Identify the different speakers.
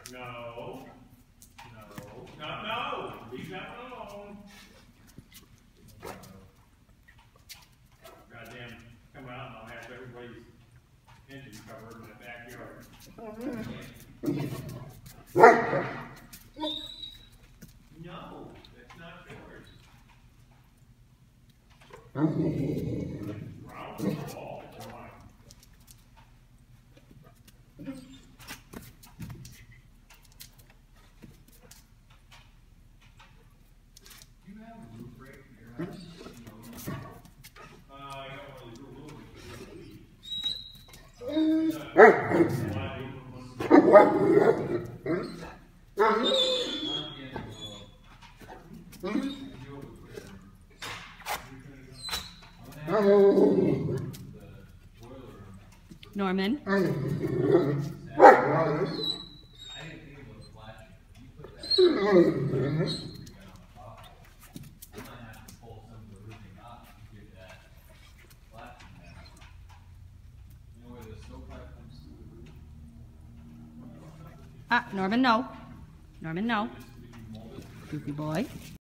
Speaker 1: No. No. Leave that one alone. Goddamn, come out and I'll have everybody's engine covered in the backyard. No, that's not yours. Round the ball.
Speaker 2: Norman. Norman, no. Norman, no. Goofy boy.